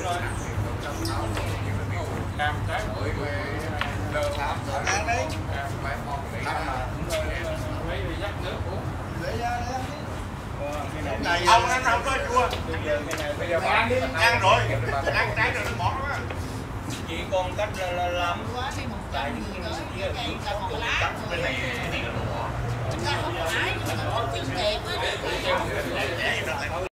cam trái bưởi lơ thảm ăn đi lấy đi dắt nước uống ông ăn không có chua bây giờ ăn đi ăn rồi ăn trái rồi nó ngọt quá chỉ còn cách làm tại bên này là ngọt